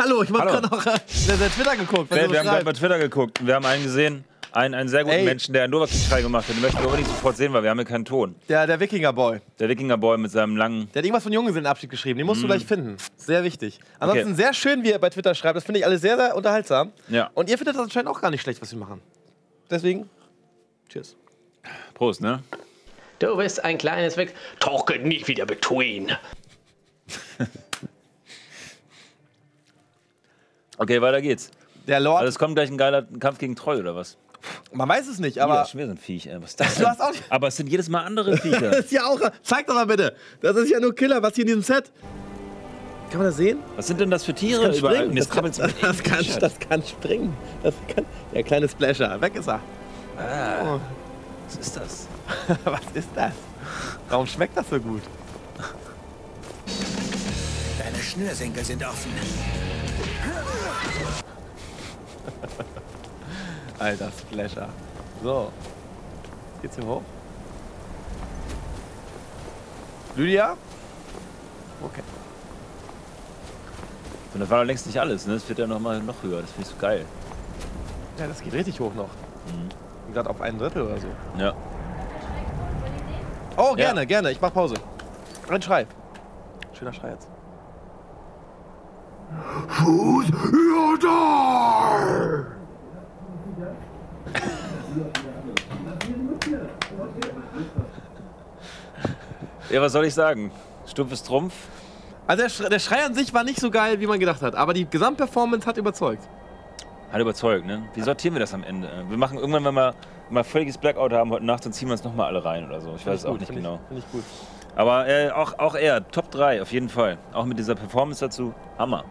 Hallo, ich hab gerade noch Twitter geguckt. Wir haben bei Twitter geguckt und wir haben einen gesehen, einen sehr guten Menschen, der einen Novak-Schrei gemacht hat. Den möchten wir aber nicht sofort sehen, weil wir haben hier keinen Ton. Der Wikinger-Boy. Der Wikinger-Boy mit seinem langen... Der hat irgendwas von Junggesellenabschied geschrieben, den musst du gleich finden. Sehr wichtig. Ansonsten sehr schön, wie er bei Twitter schreibt. Das finde ich alles sehr, sehr unterhaltsam. Ja. Und ihr findet das anscheinend auch gar nicht schlecht, was wir machen. Deswegen, cheers. Prost, ne? Du bist ein kleines Weg. Talke nicht wieder between. Okay, weiter geht's. Der Lord. Also es kommt gleich ein geiler Kampf gegen Troll, oder was? Man weiß es nicht, aber... Das ist schon wieder so ein Viech, ey. Was ist das Du hast auch nicht... Aber es sind jedes Mal andere Viecher. Das ist ja auch... Zeig doch mal bitte. Das ist ja nur Killer, was hier in diesem Set... Kann man das sehen? Was sind denn das für Tiere? Das kann überall? springen. Und jetzt krabbelt's mit Das kann springen. Das kann... Der kleine Splasher. Weg ist er. Ah, was ist das? Was ist das? Warum schmeckt das so gut? Deine Schnürsenkel sind offen. Alter Splasher. So. Geht's hier hoch? Lydia? Okay. Und das war doch längst nicht alles, ne? Das wird ja noch höher. Das finde ich so geil. Ja, das geht richtig hoch noch. Gerade auf 1/3 oder so. Ja. Oh, gerne, gerne. Ich mach Pause. Ein Schrei. Schöner Schrei jetzt. Ja, was soll ich sagen? Stumpfes Trumpf. Also der Schrei an sich war nicht so geil, wie man gedacht hat. Aber die Gesamtperformance hat überzeugt. Hat überzeugt, ne? Wie sortieren wir das am Ende? Wir machen irgendwann, wenn wir mal völliges Blackout haben heute Nacht, dann ziehen wir uns nochmal alle rein oder so. Ich weiß es auch nicht genau. Finde ich gut. Aber auch er, Top 3 auf jeden Fall. Auch mit dieser Performance dazu, Hammer.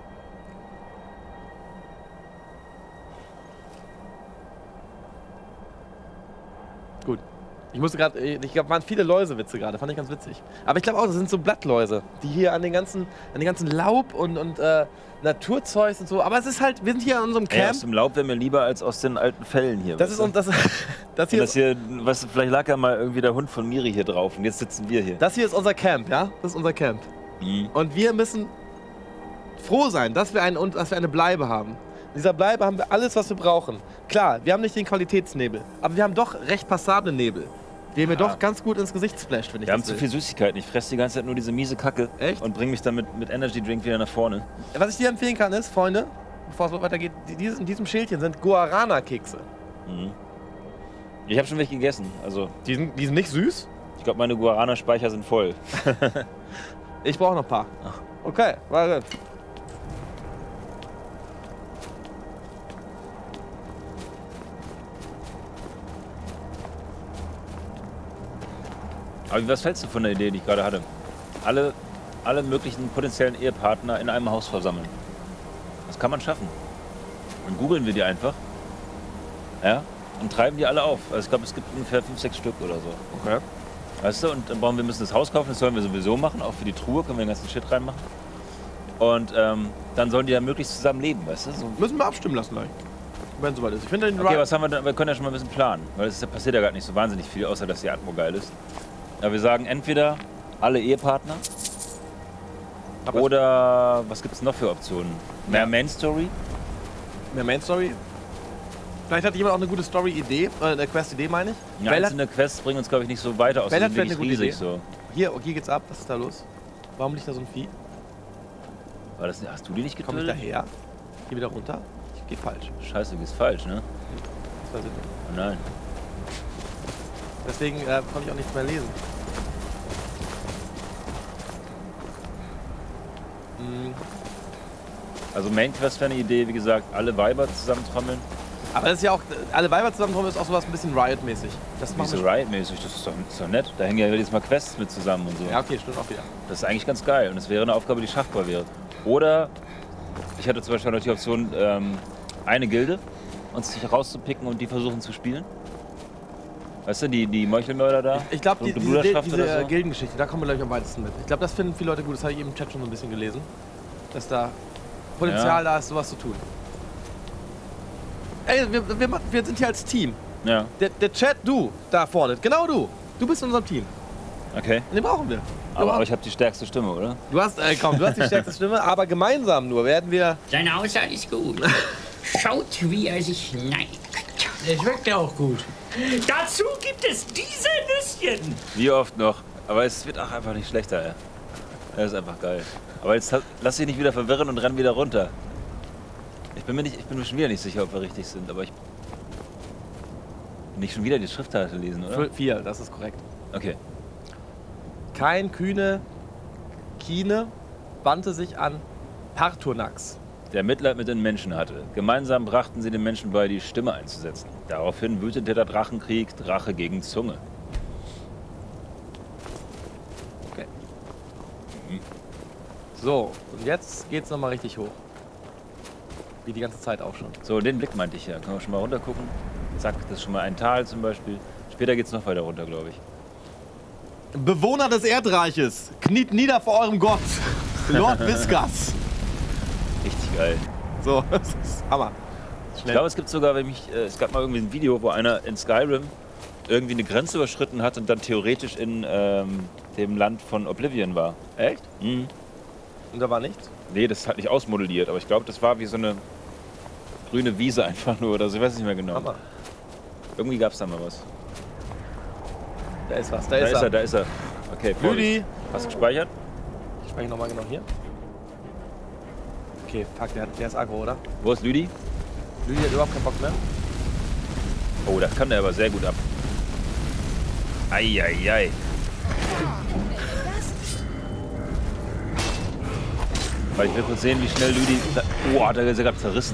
Gut. Ich musste gerade, ich glaube, waren viele Läusewitze gerade, fand ich ganz witzig. Aber ich glaube auch, das sind so Blattläuse, die hier an den ganzen Laub und Naturzeugs und so. Aber es ist halt, wir sind hier an unserem Camp. Ey, aus dem Laub wäre mir lieber als aus den alten Fällen hier. Das ist und das hier. Weißt du, vielleicht lag ja mal irgendwie der Hund von Miri hier drauf und jetzt sitzen wir hier. Das hier ist unser Camp, ja? Das ist unser Camp. Und wir müssen froh sein, dass wir eine Bleibe haben. In dieser Bleibe haben wir alles, was wir brauchen. Klar, wir haben nicht den Qualitätsnebel, aber wir haben doch recht passablen Nebel, der mir doch ganz gut ins Gesicht splasht, wenn ich Wir haben das zu will. viel Süßigkeiten. Ich fresse die ganze Zeit nur diese miese Kacke. Echt? Und bringe mich dann mit Energy Drink wieder nach vorne. Was ich dir empfehlen kann ist, Freunde, bevor es weitergeht, in diesem Schildchen sind Guarana-Kekse. Ich habe schon welche gegessen. Also, Die sind nicht süß. ich glaube, meine Guarana-Speicher sind voll. Ich brauche noch ein paar. Okay, warte. Aber was hältst du von der Idee, die ich gerade hatte? Alle möglichen potenziellen Ehepartner in einem Haus versammeln. Das kann man schaffen. Dann googeln wir die einfach. Ja? Und treiben die alle auf. Also ich glaube, es gibt ungefähr 5, 6 Stück oder so. Okay. Weißt du? Und dann wir müssen das Haus kaufen, das sollen wir sowieso machen. Auch für die Truhe können wir den ganzen Shit reinmachen. Und dann sollen die ja möglichst zusammen leben, weißt du? So. Müssen wir abstimmen lassen gleich. Wenn es soweit ist. Ich finde den Okay, was haben wir denn? Wir können ja schon mal ein bisschen planen. Weil es passiert ja gerade nicht so wahnsinnig viel, außer dass die Atmo geil ist. Ja, wir sagen entweder alle Ehepartner oder was gibt es noch für Optionen? Mehr Main Story? Mehr Main Story? Vielleicht hat jemand auch eine gute Story-Idee, eine Quest-Idee meine ich. Ja, einzelne Quests bringen uns, glaube ich, nicht so weiter aus. Bell hat Die vielleicht sind eine wirklich gute riesig Idee. so. Hier geht's ab. Was ist da los? Warum liegt da so ein Vieh? War das, hast du die nicht Komm ich getötet? daher? Geh wieder runter. Ich geh falsch. Scheiße, du gehst falsch, ne? Das war Sinn. Oh nein. Deswegen konnte ich auch nichts mehr lesen. Also Main Quest wäre eine Idee, wie gesagt, alle Weiber zusammentrommeln. Aber das ist ja auch, alle Weiber zusammenkommen ist auch sowas ein bisschen Riot-mäßig. Das Nicht so wir. Riot-mäßig, das ist doch nett. Da hängen ja jetzt mal Quests mit zusammen und so. Ja, okay, stimmt auch wieder. Das ist eigentlich ganz geil und es wäre eine Aufgabe, die schaffbar wäre. Oder ich hatte zum Beispiel noch die Option, eine Gilde uns sich rauszupicken und die versuchen zu spielen. Weißt du, die Meuchelmörder da? Ich glaube, Dunkle diese Bruderschaft oder so? Gildengeschichte, da kommen wir, glaube ich, am weitesten mit. Ich glaube, das finden viele Leute gut. Das habe ich eben im Chat schon so ein bisschen gelesen. Dass da Potenzial da ist, sowas zu tun. Ey, wir sind hier als Team. Ja. Der Chat, du, da vorne, genau du. Du bist in unserem Team. Okay. Den brauchen wir. Aber ich habe die stärkste Stimme, oder? Du hast die stärkste Stimme, aber gemeinsam nur werden wir... Seine Aussage ist gut. Schaut, wie er sich neigt. Der schmeckt ja auch gut. Dazu gibt es diese Nüsschen. Wie oft noch? Aber es wird auch einfach nicht schlechter, ey. Das ist einfach geil. Aber jetzt lass dich nicht wieder verwirren und renn wieder runter. Ich bin mir schon wieder nicht sicher, ob wir richtig sind, aber ich... Nicht schon wieder die Schrifttafel lesen, oder? 4, das ist korrekt. Okay. Kein Kine wandte sich an Partonax. Der Mitleid mit den Menschen hatte. Gemeinsam brachten sie den Menschen bei, die Stimme einzusetzen. Daraufhin wütete der Drachenkrieg, Drache gegen Zunge. Okay. So, und jetzt geht's nochmal richtig hoch. Wie die ganze Zeit auch schon. So, den Blick meinte ich ja. Können wir schon mal runter gucken? Zack, das ist schon mal ein Tal zum Beispiel. Später geht's noch weiter runter, glaube ich. Bewohner des Erdreiches, kniet nieder vor eurem Gott, Lord Viskas. Richtig geil. So, das ist Hammer. Ich glaube, es gibt sogar, es gab mal irgendwie ein Video, wo einer in Skyrim irgendwie eine Grenze überschritten hat und dann theoretisch in dem Land von Oblivion war. Echt? Mhm. Und da war nichts? Nee, das hat nicht ausmodelliert, aber ich glaube, das war wie so eine grüne Wiese einfach nur oder so, ich weiß nicht mehr genau. Hammer. Irgendwie gab es da mal was. Da ist was, Da ist er. Okay, Lüdi! Hast du gespeichert? Ich spreche nochmal genau hier. Okay, fuck, der ist aggro, oder? Wo ist Lüdi? Lüdi hat überhaupt keinen Bock mehr. Oh, das kann der aber sehr gut ab. Eieiei. Weil ich will kurz sehen, wie schnell Lüdi... Oh, hat er gerade zerrissen.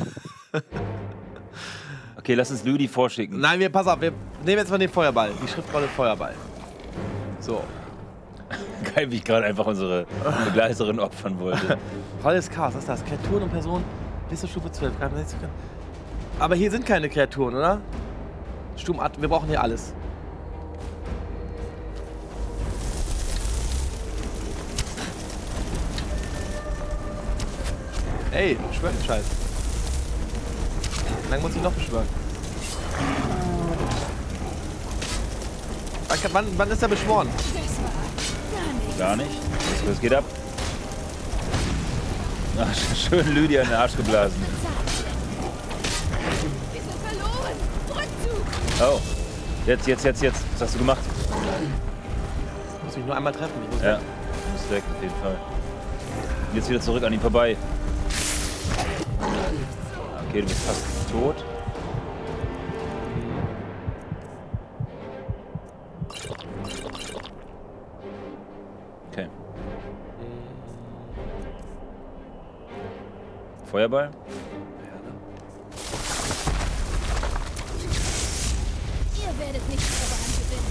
Okay, lass uns Lüdi vorschicken. Nein, pass auf, wir nehmen jetzt mal den Feuerball. Die Schriftrolle Feuerball. So. Geil, wie ich gerade einfach unsere Begleiterin opfern wollte. Volles Chaos, was ist das? Kreaturen und Personen bis zur Stufe 12. Aber hier sind keine Kreaturen, oder? Sturmart, wir brauchen hier alles. Ey, beschwör den Scheiß. Wie lange muss ich noch beschwören? Wann ist er beschworen? Gar nicht. Was geht ab? Ach, schön Lydia in den Arsch geblasen. Wir sind verloren! Rückzug! Oh. Jetzt. Was hast du gemacht? Ich muss mich nur einmal treffen. Ich muss Ja. weg. Du musst weg, auf jeden Fall. Und jetzt wieder zurück an ihm vorbei. Okay, du bist fast tot. Okay. Feuerball? Ihr werdet nicht eure Hand gewinnen.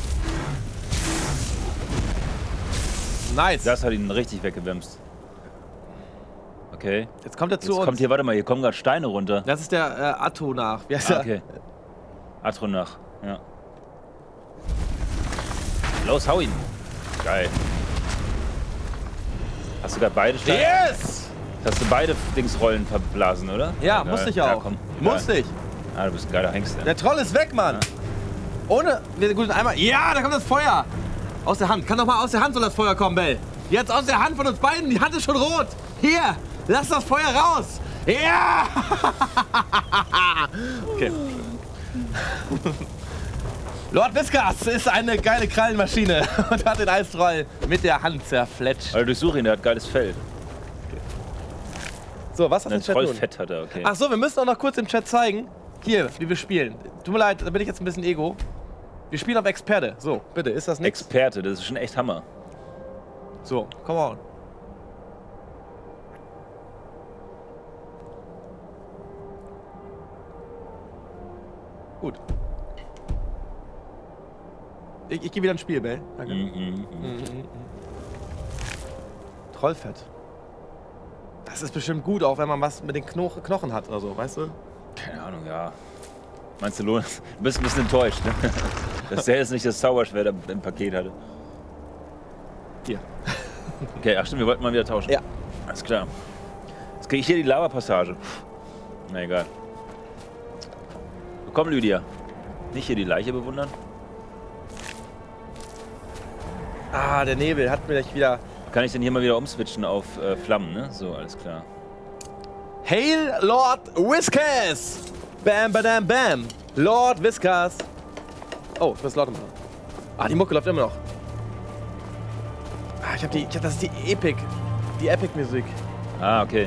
Nice. Das hat ihn richtig weggewimst. Okay. Jetzt kommt er zu Jetzt uns. kommt hier, warte mal, hier kommen gerade Steine runter. Das ist der Atonach. Wie heißt der? Okay. Atronach, ja. Los, hau ihn. Geil. Hast du gerade beide Steine? Yes! Hast du beide Dingsrollen verblasen, oder? Ja, geil. musste ich Ja, auch. komm. Musste ich. Ah, du bist ein geiler Hengst. Der Troll ist weg, Mann. Ohne. Gut, einmal. Ja, da kommt das Feuer. Aus der Hand. Kann doch mal aus der Hand soll das Feuer kommen, Bell. Jetzt aus der Hand von uns beiden. Die Hand ist schon rot. Hier. Lass das Feuer raus. Ja! Okay. Lord Viskas ist eine geile Krallenmaschine und hat den Eistroll mit der Hand zerfletscht. Also durchsuche ihn, der hat geiles Fell. So, was hat Ein der Chat nun? Trollfett hat er, okay. Ach so, wir müssen auch noch kurz im Chat zeigen, hier, wie wir spielen. Tut mir leid, da bin ich jetzt ein bisschen ego. Wir spielen auf Experte. So, bitte, ist das nichts? Experte, das ist schon echt Hammer. So, come on. Gut. Ich gehe wieder ins Spiel, Bell. Danke. Trollfett. Das ist bestimmt gut, auch wenn man was mit den Knochen hat oder so, weißt du? Keine Ahnung, ja. Meinst du, du bist ein bisschen enttäuscht, ne? Dass der jetzt nicht das Zauberschwert im Paket hatte. Hier. Okay, ach stimmt, wir wollten mal wieder tauschen. Ja. Alles klar. Jetzt kriege ich hier die Lava-Passage. Na egal. Komm, Lydia. Nicht hier die Leiche bewundern. Ah, der Nebel hat mir gleich wieder... Kann ich denn hier mal wieder umswitchen auf Flammen, ne? So, alles klar. Hail Lord Whiskas! Bam, badam, bam! Lord Whiskas! Oh, ich muss lauter machen. Ah, die Mucke läuft immer noch. Ah, das ist die Epic-Musik. Ah, okay.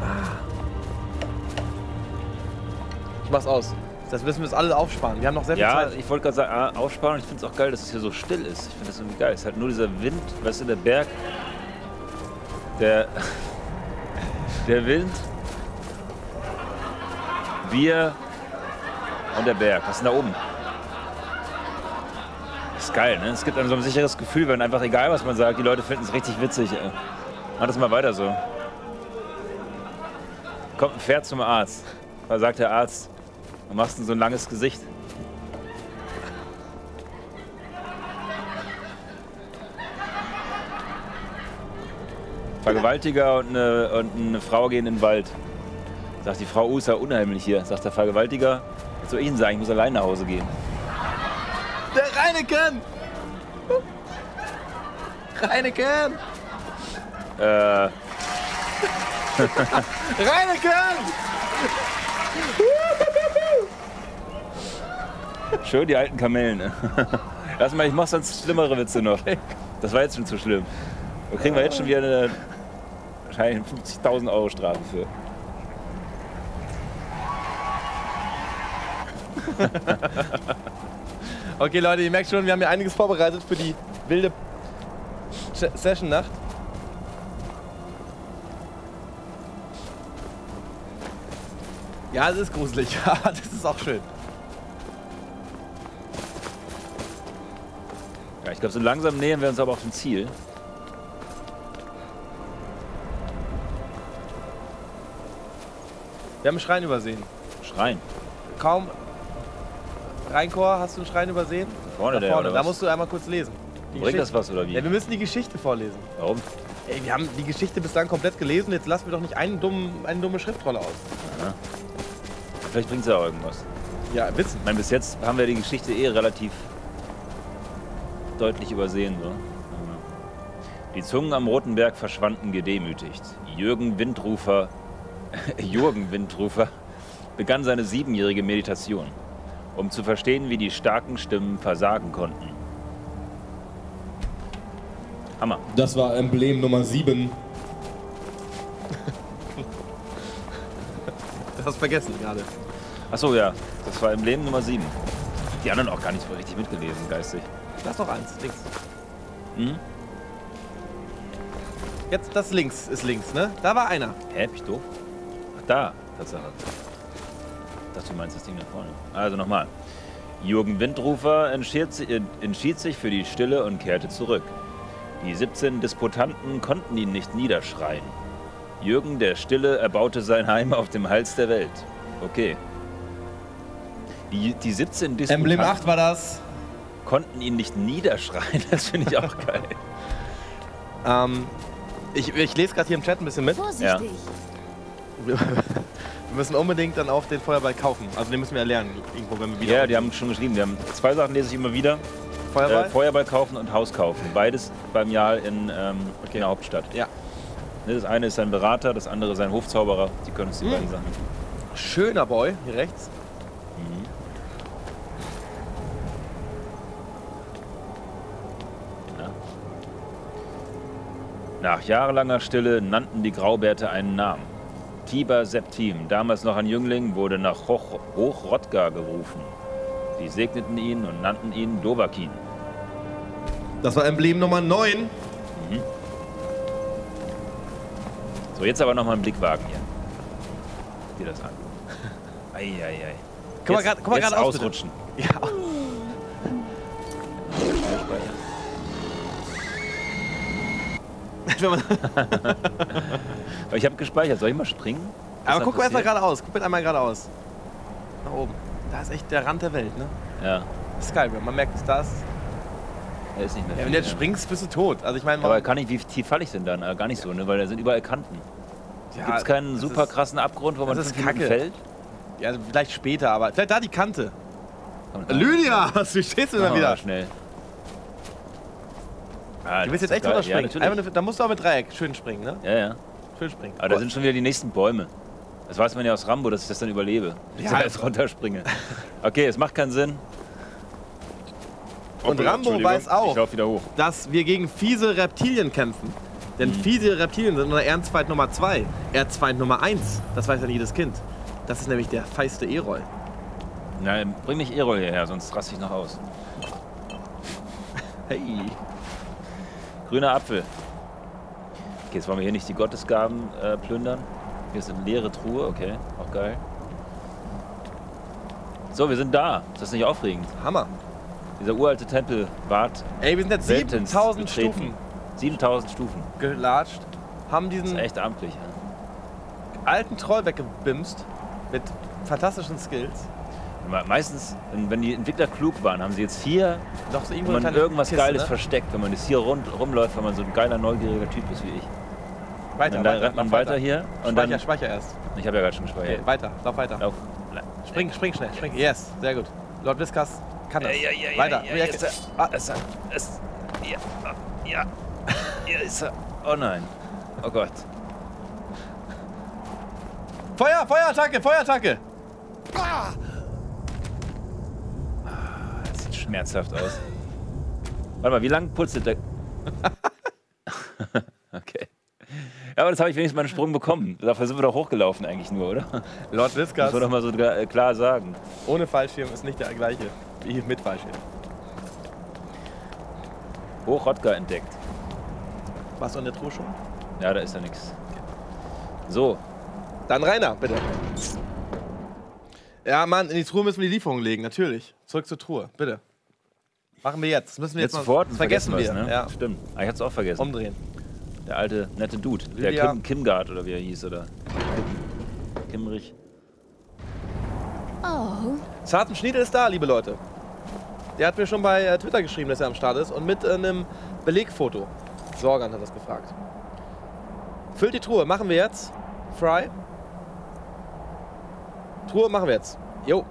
Ich mach's aus. Das müssen wir uns alle aufsparen. Wir haben noch sehr viel Ja, Zeit. ich wollte gerade sagen, aufsparen und ich finde es auch geil, dass es hier so still ist. Ich finde das irgendwie geil. Es ist halt nur dieser Wind, weißt du, der Berg. Der Wind. Wir und der Berg. Was ist denn da oben? Das ist geil, ne? Es gibt einem so ein sicheres Gefühl, wenn einfach egal, was man sagt, die Leute finden es richtig witzig. Mach das mal weiter so. Kommt ein Pferd zum Arzt. Da sagt der Arzt, du machst so ein langes Gesicht. Vergewaltiger und eine Frau gehen in den Wald. Sagt die Frau, ist ja unheimlich hier. Sagt der Vergewaltiger, was soll ich Ihnen sagen, ich muss allein nach Hause gehen. Der Reineken! Reineken! Reineken! Schön die alten Kamellen. Ne? Lass mal, ich mach sonst schlimmere Witze noch. Das war jetzt schon zu schlimm. Da kriegen wir jetzt schon wieder eine wahrscheinlich 50.000 € Strafe für. Okay, Leute, ihr merkt schon, wir haben hier einiges vorbereitet für die wilde Session-Nacht. Ja, es ist gruselig, aber das ist auch schön. Ja, ich glaube, so langsam nähern wir uns aber auf dem Ziel. Wir haben einen Schrein übersehen. Schrein. Kaum. Rheinchor, hast du einen Schrein übersehen? Vorne, da der, vorne. oder Da was? musst du einmal kurz lesen. Die Bringt das Geschichte. was oder wie? Ja, wir müssen die Geschichte vorlesen. Warum? Ey, wir haben die Geschichte bislang komplett gelesen, jetzt lassen wir doch nicht eine dumme Schriftrolle aus. Aha. Vielleicht bringt es ja auch irgendwas. Ja, Wissen. Ich meine, bis jetzt haben wir die Geschichte relativ deutlich übersehen. So. Die Zungen am Roten Berg verschwanden gedemütigt. Jürgen Windrufer begann seine 7-jährige Meditation, um zu verstehen, wie die starken Stimmen versagen konnten. Hammer. Das war Emblem Nummer 7. Das hast du vergessen gerade. Achso, ja. Das war Emblem Nummer 7. Die anderen auch gar nicht so richtig mitgelesen, geistig. Lass noch eins, links. Hm? Jetzt das links ist links, ne? Da war einer. Hä, bin ich doof? Ach, da. Tatsache. Ich dachte, du meinst das Ding da vorne. Also nochmal. Jürgen Windrufer entschied sich für die Stille und kehrte zurück. Die 17 Disputanten konnten ihn nicht niederschreien. Jürgen der Stille erbaute sein Heim auf dem Hals der Welt. Okay. Die 17 Disputanten Emblem 8 war das. konnten ihn nicht niederschreien. Das finde ich auch geil. Ich lese gerade hier im Chat ein bisschen mit. Vorsichtig. Wir müssen unbedingt dann auch den Feuerball kaufen. Also den müssen wir erlernen, irgendwo, wenn wir wieder... Ja, die haben schon geschrieben. Die haben 2 Sachen lese ich immer wieder. Feuerball? Feuerball kaufen und Haus kaufen. Beides beim Jahr in der Hauptstadt. Ja. Ne, das eine ist sein Berater, das andere sein Hofzauberer. Die können uns die beiden Sachen. Schöner Boy, hier rechts. Ja. Nach jahrelanger Stille nannten die Graubärte einen Namen. Tiber Septim, damals noch ein Jüngling, wurde nach Hochrodgar gerufen. Sie segneten ihn und nannten ihn Dovahkiin. Das war Emblem Nummer 9. So, jetzt aber nochmal einen Blick wagen hier. Sieh das an. Eieiei. Guck mal gerade aus, ausrutschen. Ja. Aber ich habe gespeichert. Soll ich mal springen? Aber guck mal erstmal geradeaus. Guck mal einmal geradeaus. Nach oben. Da ist echt der Rand der Welt, ne? Ja. Skyrim, man merkt es, da ist... Er ist nicht mehr Ja, wenn viel, du jetzt springst, bist du tot. Also ich meine... Ja, aber kann ich, wie tief falle ich denn dann? Gar nicht so, ne? Weil da sind überall Kanten. ja, Gibt es keinen das super ist- krassen Abgrund, wo man das ist 5 Minuten Kacke. fällt? Ja, also vielleicht später, aber... Vielleicht da die Kante. Komm, Lydia, wie stehst du machen da wir wieder? mal schnell. Ah, Du willst jetzt das echt ist geil. runterspringen. Ja, natürlich. Da musst du aber mit Dreieck schön springen, ne? Ja, ja. Schön springen. Aber da sind schon wieder die nächsten Bäume. Das weiß man ja aus Rambo, dass ich das dann überlebe. Dass ich jetzt runterspringe. Okay, es macht keinen Sinn. Und Rambo weiß Ich auch, lauf wieder hoch. dass wir gegen fiese Reptilien kämpfen. Denn fiese Reptilien sind unser Ehrenfeind Nummer 2. Erzfeind Nummer 1. Das weiß ja jedes Kind. Das ist nämlich der feiste Erol. Na, bring mich Erol hierher, sonst raste ich noch aus. Hey. Grüner Apfel. Okay, jetzt wollen wir hier nicht die Gottesgaben plündern. Hier ist eine leere Truhe, okay, auch geil. So, wir sind da. Ist das nicht aufregend? Hammer. Dieser uralte Tempel ward Ey, wir sind jetzt seltenst 7000 betreten. Stufen 7000 Stufen. gelatscht. Haben Das diesen ist echt amtlich. Ja. alten Troll weggebimst. Mit fantastischen Skills. Meistens, wenn die Entwickler klug waren, haben sie jetzt hier Noch so wenn man eine irgendwas Kiste, Geiles ne? versteckt, wenn man jetzt hier rumläuft, wenn man so ein geiler, neugieriger Typ ist wie ich. Weiter, Dann rennt man lauf weiter hier und Speicher, dann... Speicher erst. Ich habe ja gerade schon gespeichert. Okay, weiter, lauf weiter. Lauf. Spring schnell, spring. Yes, sehr gut. Lord Viscas kann das. Weiter. Ja, ist er. Ja. Hier ist er. Oh nein. Oh Gott. Feuerattacke, Feuerattacke! Das sieht schmerzhaft aus. Warte mal, wie lang putzelt der... Okay. Ja, aber das habe ich wenigstens mal einen Sprung bekommen. Dafür sind wir doch hochgelaufen eigentlich nur, oder? Lord Viscas Das muss doch mal so klar sagen. ohne Fallschirm ist nicht der gleiche wie mit Fallschirm. Hochrodka entdeckt. Warst du in der Truhe schon? Ja, da ist ja nichts. So. Dann Rainer, bitte. Ja, Mann, in die Truhe müssen wir die Lieferung legen, natürlich. Zurück zur Truhe, bitte. Machen wir jetzt. Das müssen wir jetzt, Jetzt sofort. Das vergessen wir. Ne? Ja. Stimmt. Ah, ich hab's auch vergessen. Umdrehen. Der alte, nette Dude. Lydia. Der Kimgard oder wie er hieß, oder? Kimrich. Oh, Zarten Schniedel ist da, liebe Leute. Der hat mir schon bei Twitter geschrieben, dass er am Start ist und mit einem Belegfoto. Sorgan hat das gefragt. Füllt die Truhe, machen wir jetzt. Fry. Truhe machen wir jetzt. Jo.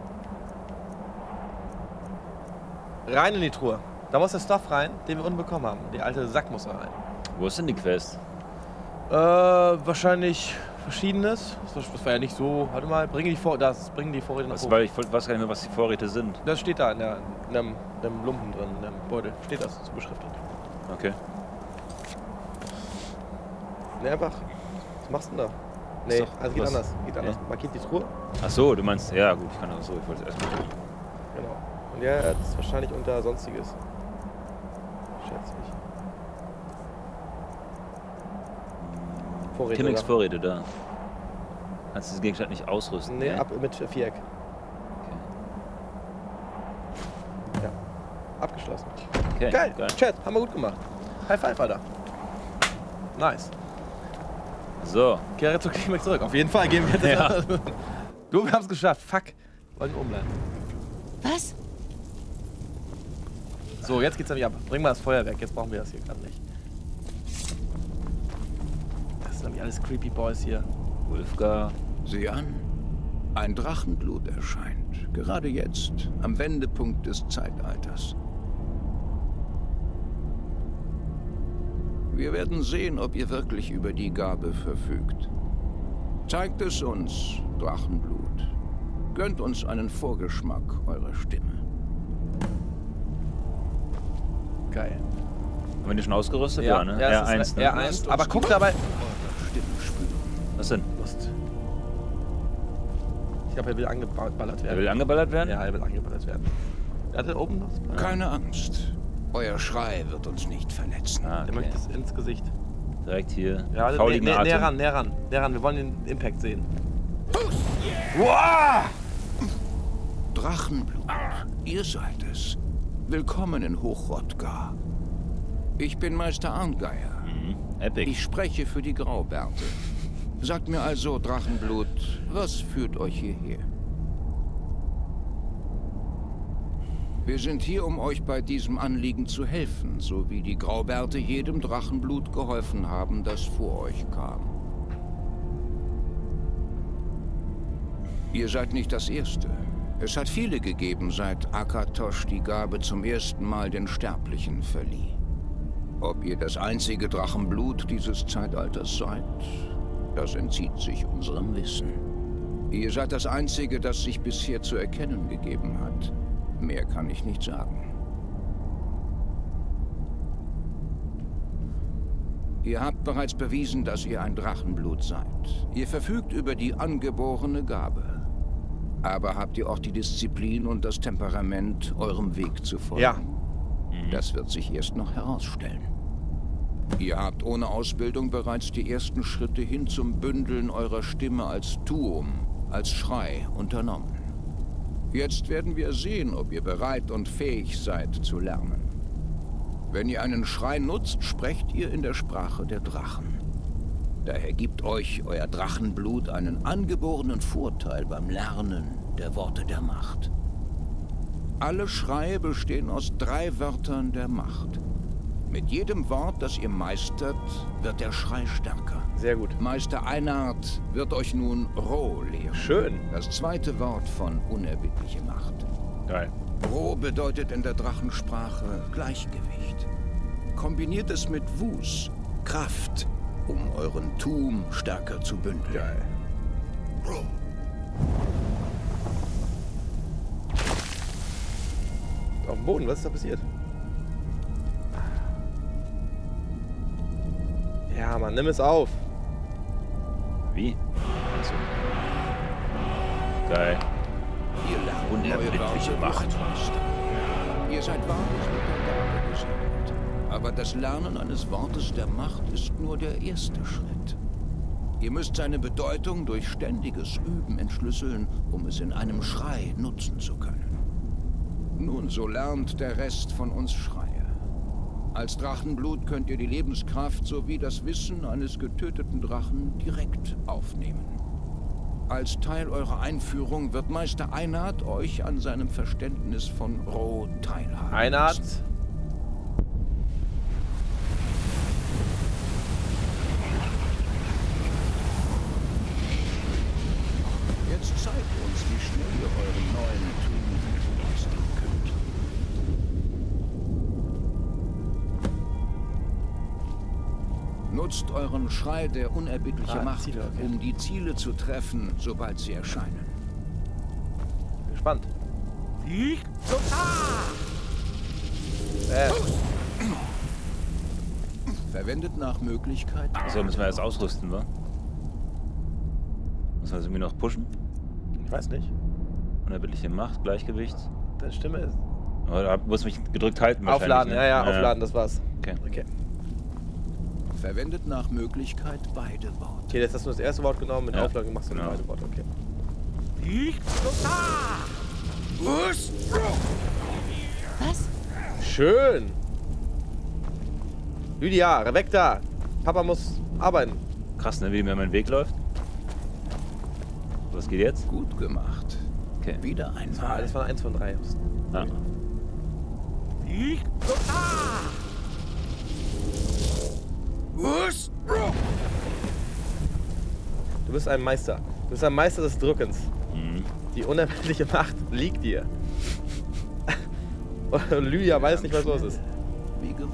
Rein in die Truhe. Da muss der Stuff rein, den wir unten bekommen haben. Die alte Sack muss da rein. Wo ist denn die Quest? Wahrscheinlich Verschiedenes. Das war ja nicht so. Warte mal, bringen die Vorräte nach oben. Weil ich weiß gar nicht mehr, was die Vorräte sind. Das steht da in einem Lumpen drin, in einem Beutel. Steht das so beschriftet. Okay. Ne, einfach. Was machst du denn da? Nee, doch also geht was- anders. Geht anders. Nee. Markiert die Truhe. Ach so, du meinst, ja gut, ich kann das so, ich wollte es erstmal. Genau. Und ja, das ist wahrscheinlich unter Sonstiges. Schätze ich. Vorräte. Kimmings oder? Vorräte da. Kannst du diesen Gegenstand nicht ausrüsten? Nee, ne? ab mit Viereck. Ja. Abgeschlossen. Okay, Geil. Chat, haben wir gut gemacht. High Five, Alter. Nice. So, Kehre zu Klimax zurück. Auf jeden Fall gehen wir jetzt. Ja. Du, wir haben es geschafft. Fuck. Wollen oben bleiben. was? So, jetzt geht's nämlich ab. Bring mal das Feuer weg. Jetzt brauchen wir das hier gerade nicht. Das sind nämlich alles Creepy Boys hier. Ulfgar. Sieh an. Ein Drachenblut erscheint. Gerade jetzt, am Wendepunkt des Zeitalters. Wir werden sehen, ob ihr wirklich über die Gabe verfügt. Zeigt es uns, Drachenblut. Gönnt uns einen Vorgeschmack eurer Stimme. Geil. Haben wir die schon ausgerüstet? Ja, ne? es ist R1, ne? R1. Aber guck dabei. Eure Stimme spüren. Was denn? Lust. Ich glaube, er will angeballert Er werden. will angeballert werden? Ja, er will angeballert werden. Er hatte oben noch. Keine Angst. Euer Schrei wird uns nicht verletzen. Ah, Er okay. möchte es ins Gesicht. Direkt hier. Ja, Fauligen Atem. näher ran. Wir wollen den Impact sehen. Drachenblut, ihr seid es. Willkommen in Hochrodgar. Ich bin Meister Arngeier. Epic. Ich spreche für die Graubärte. Sagt mir also, Drachenblut, was führt euch hierher? Wir sind hier, um euch bei diesem Anliegen zu helfen, so wie die Graubärte jedem Drachenblut geholfen haben, das vor euch kam. Ihr seid nicht das Erste. Es hat viele gegeben, seit Akatosh die Gabe zum ersten Mal den Sterblichen verlieh. Ob ihr das einzige Drachenblut dieses Zeitalters seid, das entzieht sich unserem Wissen. Ihr seid das einzige, das sich bisher zu erkennen gegeben hat. Mehr kann ich nicht sagen. Ihr habt bereits bewiesen, dass ihr ein Drachenblut seid. Ihr verfügt über die angeborene Gabe. Aber habt ihr auch die Disziplin und das Temperament, eurem Weg zu folgen? Ja. Das wird sich erst noch herausstellen. Ihr habt ohne Ausbildung bereits die ersten Schritte hin zum Bündeln eurer Stimme als Tuum, als Schrei unternommen. Jetzt werden wir sehen, ob ihr bereit und fähig seid zu lernen. Wenn ihr einen Schrei nutzt, sprecht ihr in der Sprache der Drachen. Daher gibt euch euer Drachenblut einen angeborenen Vorteil beim Lernen der Worte der Macht. Alle Schreie bestehen aus 3 Wörtern der Macht. Mit jedem Wort, das ihr meistert, wird der Schrei stärker. Sehr gut. Meister Einhard wird euch nun Roh lehren. Schön. Das zweite Wort von unerbittliche Macht. Geil. Roh bedeutet in der Drachensprache Gleichgewicht. Kombiniert es mit Wus, Kraft, um euren Tuum stärker zu bündeln. Geil. Auf dem Boden, was ist da passiert? Ja, Mann, nimm es auf. Wie? Achso. Geil. Ihr lernt Unerbittliche Macht. Ihr seid wahrlich mit der Gabe gesegnet. Aber das Lernen eines Wortes der Macht ist nur der erste Schritt. Ihr müsst seine Bedeutung durch ständiges Üben entschlüsseln, um es in einem Schrei nutzen zu können. Nun, so lernt der Rest von uns Schreie. Als Drachenblut könnt ihr die Lebenskraft sowie das Wissen eines getöteten Drachen direkt aufnehmen. Als Teil eurer Einführung wird Meister Einhard euch an seinem Verständnis von Roh teilhaben Einhard. lassen. Jetzt zeigt uns, wie schnell ihr euren neuen Tuum meistern könnt. Nutzt euren Schrei der unerbittliche Macht, Ziele, okay. um die Ziele zu treffen, sobald sie erscheinen. Bin gespannt. Verwendet nach Möglichkeit. So, müssen wir jetzt ausrüsten, wa? Müssen wir das irgendwie noch pushen? Ich weiß nicht. Unerbittliche Macht, Gleichgewicht. Deine Stimme ist... Aber da muss mich gedrückt halten wahrscheinlich, Aufladen, ne? ja, aufladen, das war's. Okay. Okay. Verwendet nach Möglichkeit beide Worte. Okay, jetzt hast du das erste Wort genommen, mit Ja, Aufladen machst du genau. beide Worte, okay. Was? Schön! Lydia, weg da! Papa muss arbeiten. Krass, ne, wie mir mein Weg läuft. Was geht jetzt? Gut gemacht. Okay. Wieder einmal. Das war 1 von 3. Ah. Du bist ein Meister. Du bist ein Meister des Drückens. Mhm. Die unerbittliche Macht liegt dir. Und Lydia weiß nicht, was los ist. Wie gewohnt.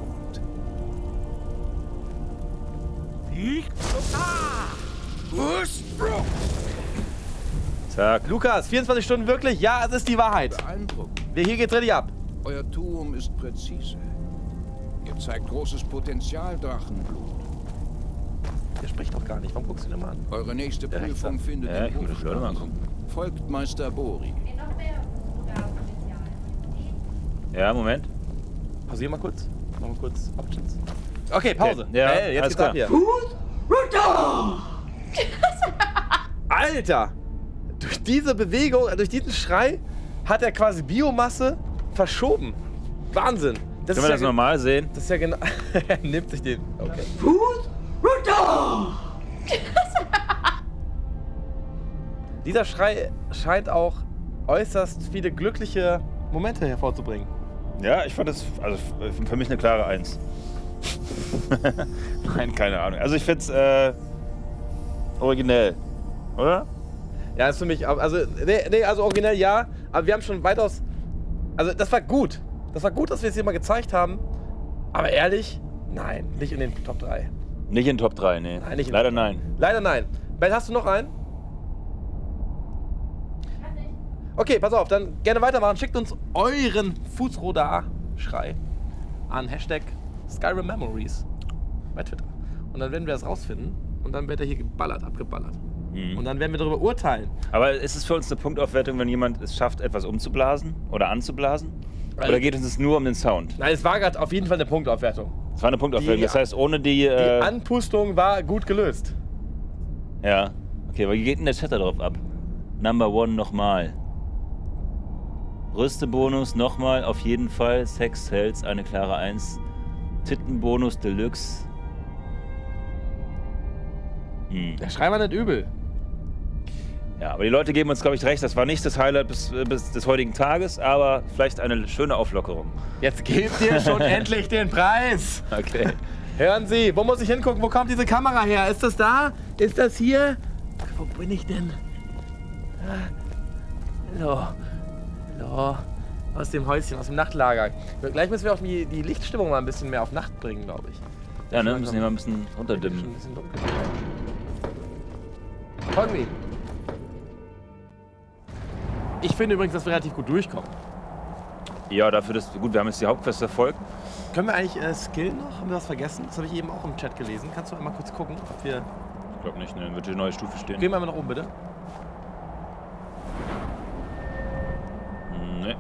Zack. Lukas, 24 Stunden wirklich? Ja, es ist die Wahrheit. Beeindruckend. Hier geht's richtig ab. Euer Tuum ist präzise. Ihr zeigt großes Potenzial, Drachenblut. Der spricht doch gar nicht. Warum guckst du ihn immer an? Eure nächste Der Prüfung Rechtsanwalt. findet Ja, im ich will das Hof Leute mal statt. angucken. Folgt Meister Bori. Ja, Moment. Pausier mal kurz. Mach mal kurz Options. Okay, Pause. Okay, ja, Hey, jetzt alles geht's ab hier. Alter! Durch diese Bewegung, durch diesen Schrei hat er quasi Biomasse verschoben. Wahnsinn. Das Können wir das ja normal sehen? Das ist ja genau. Er nimmt sich den. Okay. Dieser Schrei scheint auch äußerst viele glückliche Momente hervorzubringen. Ja, ich fand das, also für mich eine klare 1. Nein, keine Ahnung. Also ich find's originell, oder? Ja, ist für mich, also, nee, also originell ja, aber wir haben schon weitaus, also das war gut. Das war gut, dass wir es hier mal gezeigt haben, aber ehrlich, Nein, nicht in den Top 3. Nicht in Top 3, nee. Nein, nicht in Leider Top 3. nein. Leider nein. Ben, hast du noch einen? Okay, pass auf, dann gerne weitermachen. Schickt uns euren Fußrodar-Schrei an Hashtag Skyrim Memories bei Twitter. Und dann werden wir das rausfinden und dann wird er hier abgeballert. Und dann werden wir darüber urteilen. Aber ist es für uns eine Punktaufwertung, wenn jemand es schafft, etwas umzublasen oder anzublasen? Oder geht es nur um den Sound? Nein, es war gerade auf jeden Fall eine Punktaufwertung. Es war eine Punktaufwertung, das heißt ohne die... Die Anpustung war gut gelöst. Ja. Okay, aber wie geht denn der Chat darauf ab? Number 1 nochmal. Rüstebonus nochmal, auf jeden Fall. Sex Hells, eine klare 1. Tittenbonus Deluxe. Der Schrei war nicht übel. Ja, aber die Leute geben uns, glaube ich, recht. Das war nicht das Highlight bis des heutigen Tages, aber vielleicht eine schöne Auflockerung. Jetzt gebt ihr schon endlich den Preis. Okay. Hören Sie, wo muss ich hingucken? Wo kommt diese Kamera her? Ist das da? Ist das hier? Wo bin ich denn? Hallo. Hallo. Aus dem Häuschen, aus dem Nachtlager. Gleich müssen wir auch die Lichtstimmung mal ein bisschen mehr auf Nacht bringen, glaube ich. Ja, ne? Müssen wir mal ein bisschen Schon runterdimmen. ein bisschen dunkel. Folgen wir ihm. Ich finde übrigens, dass wir relativ gut durchkommen. Ja, dafür, dass gut, wir haben jetzt die Hauptquest verfolgt. Können wir eigentlich skillen noch? Haben wir was vergessen? Das habe ich eben auch im Chat gelesen. Kannst du einmal kurz gucken, ob wir... Ich glaube nicht, ne? Dann wird hier eine neue Stufe stehen. Gehen wir mal nach oben, bitte. Ne.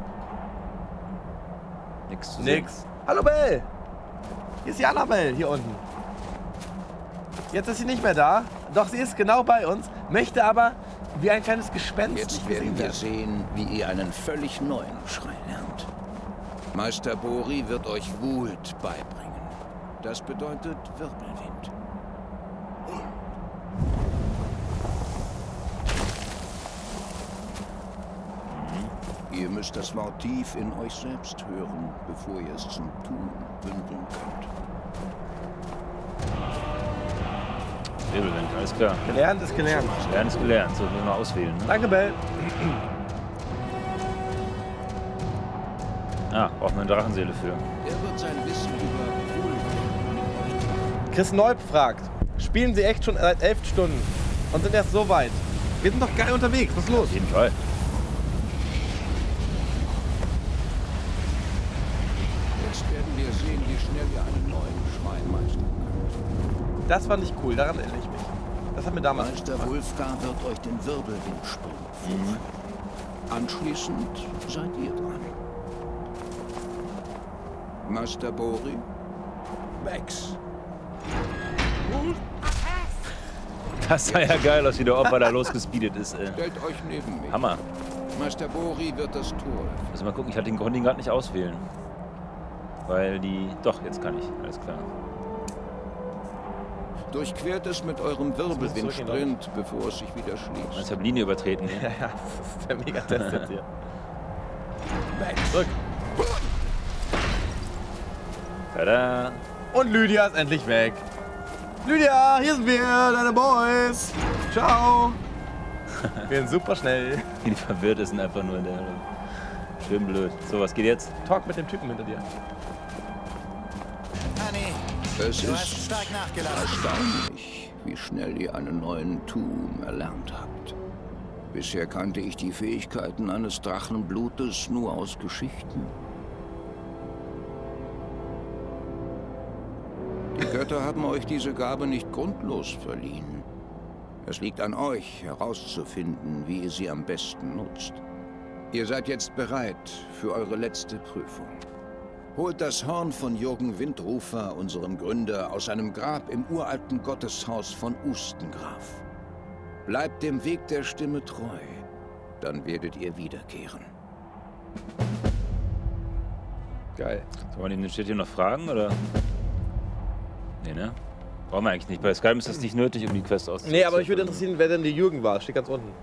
Nix zu sehen. Nix. Hallo Bell! Hier ist die Annabelle, hier unten. Jetzt ist sie nicht mehr da. Doch, sie ist genau bei uns. Möchte aber wie ein kleines Gespenst Jetzt nicht werden gesehen wir werden. sehen, wie ihr einen völlig neuen Schrei lernt. Meister Bori wird euch Wut beibringen. Das bedeutet Wirbelwind. Ihr müsst das Wort tief in euch selbst hören, bevor ihr es zum Tun bündeln könnt. Wirbelwind, alles klar. Gelernt ist gelernt. Lernen ist gelernt. So, müssen wir mal auswählen. Ne? Danke, Bell. Ah, brauchen wir eine Drachenseele für. Er wird sein Wissen über Wohlwollen Chris Neub fragt, spielen Sie echt schon seit 11 Stunden und sind erst so weit? Wir sind doch geil unterwegs. Was ist los? Auf jeden Fall. Jetzt werden wir sehen, wie schnell ihr einen neuen Schrei meistern könnt. Das fand ich cool. Daran erinnere ich mich. Das hat mir damals Meister Wulfgar wird euch den Wirbelwindsprung vorführen. Anschließend seid ihr dran. Meister Bori, Bex. Das sah ja geil aus, wie der Opa da losgespeedet ist. Stellt euch neben mich. Hammer. Meister Bori wird das Tor öffnen. Also mal gucken, ich konnte ihn gerade nicht auswählen. Weil die... Doch, jetzt kann ich. Alles klar. Durchquert es mit eurem Wirbelwindsprint, bevor es sich wieder schließt. Ich habe Linie übertreten. Ja, das ist der Megatest jetzt hier. Bex. Zurück. Tada. Und Lydia ist endlich weg. Lydia, hier sind wir, deine Boys. Ciao. Wir sind super schnell. Wie die verwirrt ist und einfach nur in der... Schön blöd. So, was geht jetzt? Talk mit dem Typen hinter dir. Es ist erstaunlich, wie schnell ihr einen neuen Tuum erlernt habt. Bisher kannte ich die Fähigkeiten eines Drachenblutes nur aus Geschichten. Die Götter haben euch diese Gabe nicht grundlos verliehen. Es liegt an euch, herauszufinden, wie ihr sie am besten nutzt. Ihr seid jetzt bereit für eure letzte Prüfung. Holt das Horn von Jürgen Windrufer, unserem Gründer, aus seinem Grab im uralten Gotteshaus von Ustengraf. Bleibt dem Weg der Stimme treu, dann werdet ihr wiederkehren. Geil. Sollen wir den Chat hier noch fragen, oder? Nee, ne? Brauchen wir eigentlich nicht. Bei Skyrim ist das nicht nötig, um die Quest auszuführen. Nee, aber ich würde interessieren, wer denn der Jürgen war. Steht ganz unten.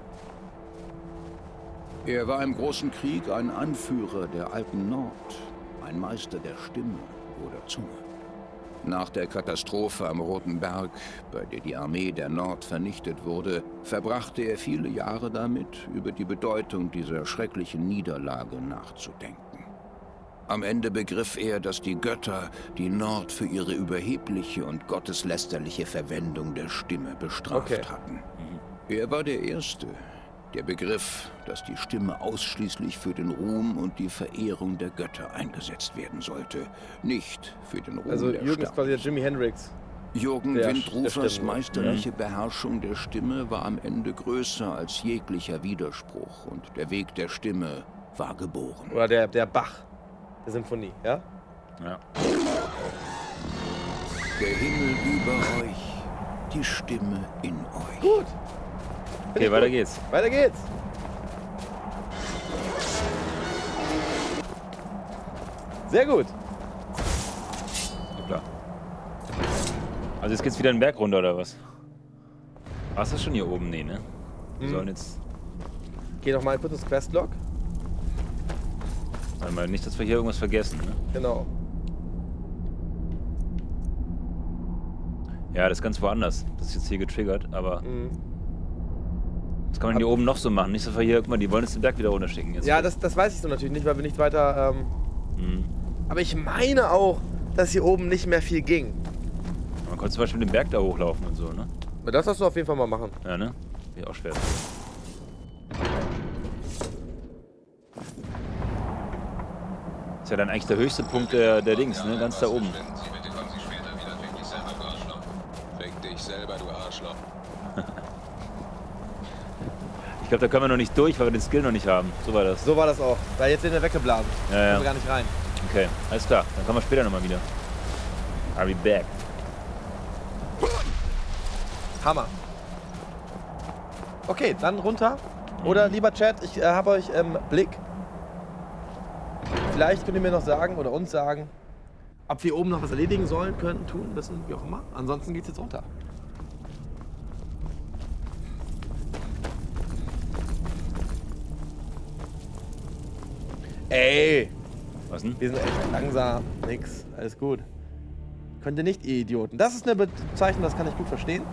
Er war im Großen Krieg ein Anführer der alten Nord, ein Meister der Stimme oder Zunge. Nach der Katastrophe am Roten Berg, bei der die Armee der Nord vernichtet wurde, verbrachte er viele Jahre damit, über die Bedeutung dieser schrecklichen Niederlage nachzudenken. Am Ende begriff er, dass die Götter die Nord für ihre überhebliche und gotteslästerliche Verwendung der Stimme bestraft hatten. Er war der Erste, der begriff, dass die Stimme ausschließlich für den Ruhm und die Verehrung der Götter eingesetzt werden sollte, nicht für den Ruhm also der Jürgen ist quasi der Jimi Hendrix. Jürgen Windrufers Stimme. meisterliche Beherrschung der Stimme war am Ende größer als jeglicher Widerspruch und der Weg der Stimme war geboren. Oder der Bach der Symphonie, ja? Ja. Der Himmel über euch, die Stimme in euch. Gut. Okay, weiter geht's. Weiter geht's. Sehr gut. Hoppla. Also jetzt geht's wieder den Berg runter, oder was? War das schon hier oben? Nee, ne? Wir sollen jetzt... Geh noch mal kurz ins Questlog. Warte mal, nicht, dass wir hier irgendwas vergessen, ne? Genau. Ja, das ist ganz woanders. Das ist jetzt hier getriggert, aber... Das kann man hier oben noch so machen. Nicht so hier, guck mal, die wollen jetzt den Berg wieder runterschicken. Jetzt Ja, das weiß ich so natürlich nicht, weil wir nicht weiter... Aber ich meine auch, dass hier oben nicht mehr viel ging. Man konnte zum Beispiel den Berg da hochlaufen und so, ne? Aber das hast du auf jeden Fall mal machen. Ja, ne? Wäre auch schwer. Ist ja dann eigentlich der höchste Punkt der Dings, ne? Ganz da oben. Fick dich selber, du Arschloch. Ich glaube, da können wir noch nicht durch, weil wir den Skill noch nicht haben. So war das. So war das auch. Weil jetzt sind wir weggeblasen. Ja, ja. Kommen wir gar nicht rein. Okay, alles klar. Dann kommen wir später nochmal wieder. I'll be back. Hammer. Okay, dann runter. Oder lieber Chat, ich habe euch im Blick. Vielleicht könnt ihr mir noch sagen oder uns sagen, ob wir oben noch was erledigen sollen, könnten, tun, wissen, wie auch immer. Ansonsten geht's jetzt runter. Ey! Was denn? Wir sind echt langsam. Nix. Alles gut. Könnt ihr nicht, ihr Idioten. Das ist eine Bezeichnung, das kann ich gut verstehen.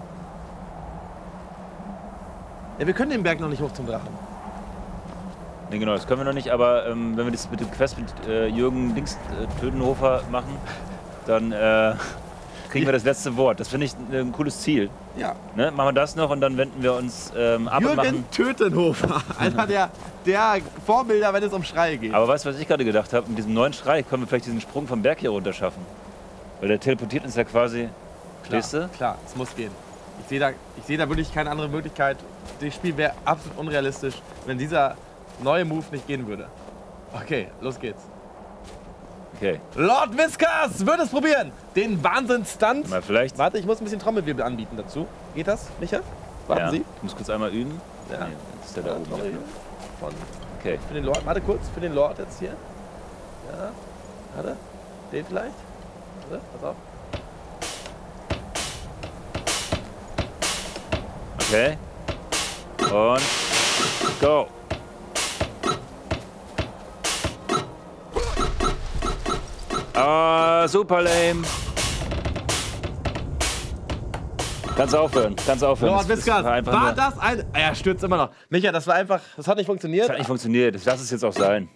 Ja, wir können den Berg noch nicht hoch zum Drachen. Ne, genau, das können wir noch nicht, aber wenn wir das mit dem Quest mit Jürgen Tötenhofer machen, dann kriegen wir das letzte Wort. Das finde ich ein cooles Ziel. Ja. Ne? Machen wir das noch und dann wenden wir uns ab und machen... Jürgen Tötenhofer. Einer der Vorbilder, wenn es um Schreie geht. Aber weißt du, was ich gerade gedacht habe? Mit diesem neuen Schrei können wir vielleicht diesen Sprung vom Berg hier runter schaffen. Weil der teleportiert uns ja quasi... Verstehst du? Klar, es muss gehen. Ich sehe da wirklich keine andere Möglichkeit. Das Spiel wäre absolut unrealistisch, wenn dieser neue Move nicht gehen würde. Okay, los geht's. Okay. Lord Whiskers wird es probieren. Den Wahnsinnsstunt. Mal vielleicht... Warte, ich muss ein bisschen Trommelwirbel anbieten dazu. Geht das, Micha? Warten Ja, Sie. ich muss kurz einmal üben. Ja. Nee, jetzt ist der da oben. Trommelwirbel. Von Okay. Für den Lord, warte kurz, für den Lord jetzt hier. Ja, warte. Den vielleicht? Warte, pass auf. Okay. Und... Go! Ah, super lame. Kannst aufhören, kannst aufhören. Lord Whiskers, einfach war nur- das ein... Er stürzt immer noch. Micha, das war einfach... Das hat nicht funktioniert. Das hat nicht funktioniert, das lass es jetzt auch sein.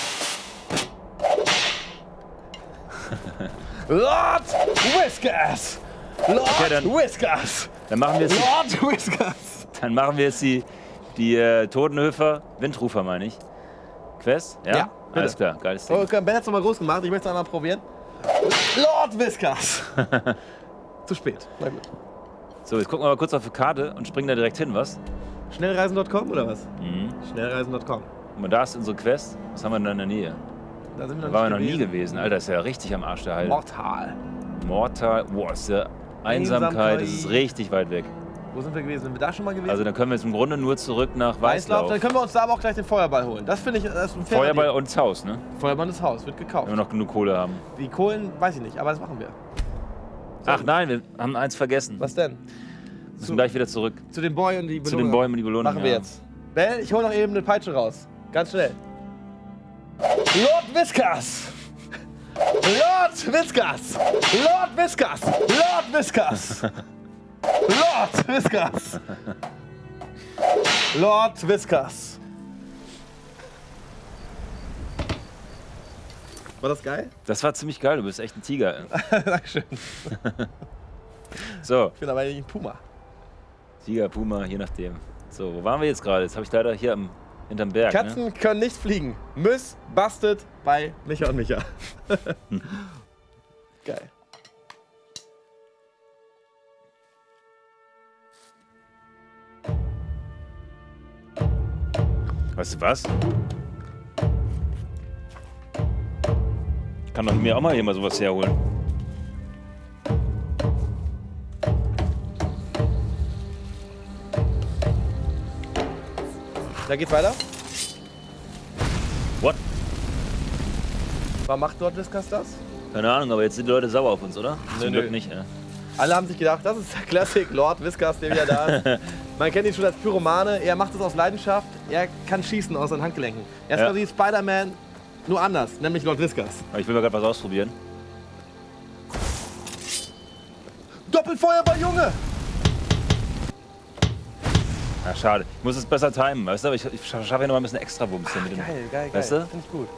Lord Whiskers! Lord Okay, dann- Whiskers! Dann machen wir jetzt Lord Whiskers! Dann machen wir jetzt die Totenhöfer, Windrufer meine ich. Quest? Ja? Ja, bitte. Alles klar, geiles Ding. Oh, okay, Ben hat es nochmal groß gemacht. Ich möchte es einmal probieren. Lord Whiskers! Zu spät. Na gut. So, jetzt gucken wir mal kurz auf die Karte und springen da direkt hin, was? Schnellreisen.com oder was? Mhm. Schnellreisen.com. Guck mal, da ist unsere Quest. Was haben wir denn in der Nähe? Da sind wir Da waren wir noch nie gewesen. Alter, ist ja richtig am Arsch der Heide. Mortal. Mortal. Boah, ist ja Einsamkeit. Das ist richtig weit weg. Wo sind wir gewesen? Sind wir da schon mal gewesen? Also dann können wir jetzt im Grunde nur zurück nach Weißlauf. Weißlauf. Dann können wir uns da aber auch gleich den Feuerball holen. Das finde ich, das ist ein fairer Feuerball Deal. und das Haus, ne? Feuerball ist Haus, wird gekauft. Wenn wir noch genug Kohle haben. Die Kohlen, weiß ich nicht, aber das machen wir. Ach nein, wir haben eins vergessen. Was denn? Wir müssen gleich wieder zurück. Zu den Boy und die Belohnung. Zu den Bäumen und die Belohnung. Machen wir ja. jetzt. Bell, ich hole noch eben eine Peitsche raus. Ganz schnell. Lord Whiskers! Lord Whiskers! Lord Whiskers! Lord Whiskers! Lord Whiskers! Lord Whiskers! War das geil? Das war ziemlich geil, du bist echt ein Tiger. Dankeschön. So. Ich bin aber nicht ein Puma. Tiger, Puma, je nachdem. So, wo waren wir jetzt gerade? Jetzt habe ich leider hier hinterm Berg. Katzen können nicht fliegen. Miss Busted bei Micha und Micha. Geil. Weißt du was? Ich kann doch mir auch mal hier mal sowas herholen. Da geht's weiter. What? Warum macht dort Whiskas das? Keine Ahnung, aber jetzt sind die Leute sauer auf uns, oder? Zum Glück nicht, ja. Alle haben sich gedacht, das ist der Classic Lord Whiskas, der wieder da ist. Man kennt ihn schon als Pyromane. Er macht es aus Leidenschaft. Er kann schießen aus seinen Handgelenken. Er ist quasi Spider-Man, nur anders, nämlich Lord Whiskas. Aber ich will mal gerade was ausprobieren. Doppelfeuerball, Junge! Ja, schade. Ich muss es besser timen, weißt du? Aber ich schaffe ja noch mal ein bisschen extra Wumms hier mit dem. Geil. Weißt du? Finde ich gut.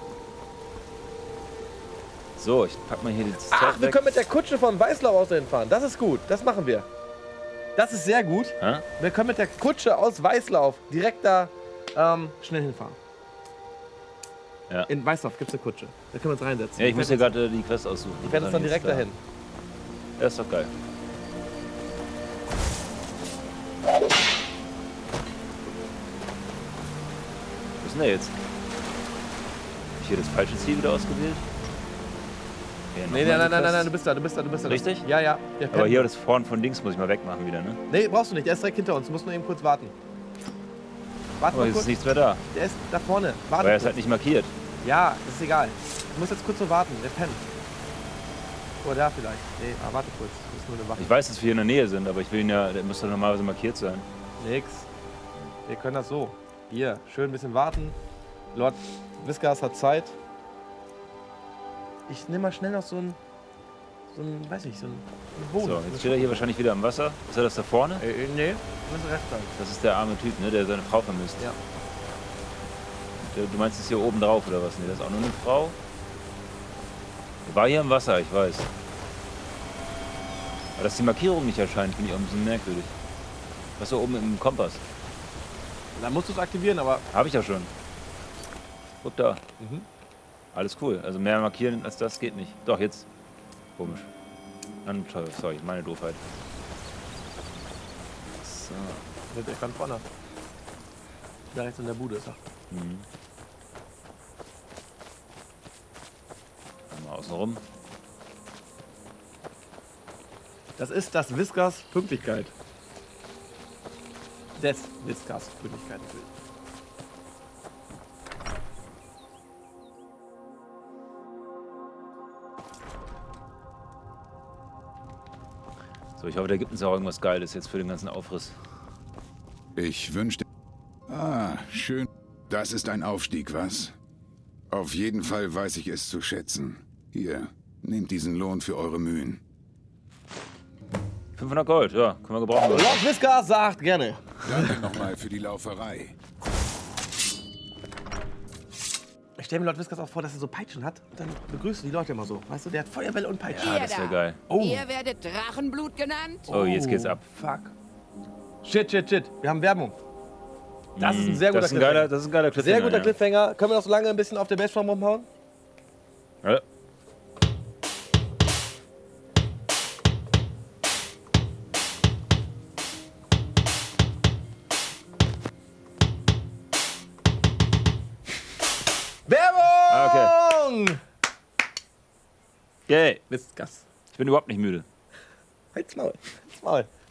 So, ich pack mal hier die Zeit Ach, wir weg. können mit der Kutsche von Weißlau aus dahin fahren. Das ist gut. Das machen wir. Das ist sehr gut. Hä? Wir können mit der Kutsche aus Weißlauf direkt da schnell hinfahren. Ja. In Weißlauf gibt es eine Kutsche. Da können wir uns reinsetzen. Ja, ich muss hier gerade die Quest aussuchen. Die fährt uns dann direkt dahin. Ja, ist doch geil. Wo ist denn der jetzt? Hab ich hier das falsche Ziel wieder ausgewählt? Ja, Nee, nein, du bist da. Richtig? Ja. Der Aber pennt. hier das vorn von links muss ich mal wegmachen wieder, ne? Nee, brauchst du nicht. Der ist direkt hinter uns. Du musst nur eben kurz warten. Warte Aber mal jetzt kurz. ist nichts mehr da. Der ist da vorne. Warte Aber er ist kurz. halt nicht markiert. Ja, das ist egal. Du musst jetzt kurz so warten. Der pennt. Oder da vielleicht. Nee, aber warte kurz. Das ist nur eine Wache. Ich weiß, dass wir hier in der Nähe sind, aber ich will ihn ja, der muss doch normalerweise markiert sein. Nix. Wir können das so. Hier, schön ein bisschen warten. Lord Whiskas hat Zeit. Ich nehme mal schnell noch so ein weiß nicht, so ein Boden. So, jetzt steht er hier wahrscheinlich wieder am Wasser. Ist er das da vorne? Nee, du musst rechts sein. Das ist der arme Typ, ne, der seine Frau vermisst. Ja. Du meinst, das ist hier oben drauf oder was? Ne, das ist auch nur eine Frau. Der war hier im Wasser, ich weiß. Aber dass die Markierung nicht erscheint, finde ich auch ein bisschen merkwürdig. Was ist da oben im Kompass? Dann musst du es aktivieren, aber Habe ich ja schon. Guck da. Mhm. Alles cool. Also mehr markieren als das geht nicht. Doch, jetzt. Komisch. Sorry, meine Doofheit. So. der kann vorne. Da rechts in der Bude ist er. Mhm. Mal außen rum. Das ist das Whiskas Pünktlichkeit. Des Whiskas Pünktlichkeit natürlich. So, ich hoffe, da gibt uns auch irgendwas Geiles jetzt für den ganzen Aufriss. Ich wünschte... Ah, schön. Das ist ein Aufstieg, was? Auf jeden Fall weiß ich es zu schätzen. Hier, nehmt diesen Lohn für eure Mühen. 500 Gold, ja, können wir gebrauchen. Lord Whiskas sagt gerne. Danke nochmal für die Lauferei. Ich stelle mir Lord Whiskas auch vor, dass er so Peitschen hat. Und dann begrüßen die Leute immer so. Weißt du, der hat Feuerbälle und Peitschen. Ja, das wäre geil. Oh. Ihr werdet Drachenblut genannt? Oh, jetzt geht's ab. Fuck. Shit. Wir haben Werbung. Das ist ein sehr guter das ist ein geiler Cliffhanger. Sehr guter ja. Cliffhanger. Können wir noch so lange ein bisschen auf der Bashform rumhauen? Ja. Werbung! Okay. Yay. Whiskas. Ich bin überhaupt nicht müde. Halt's Maul.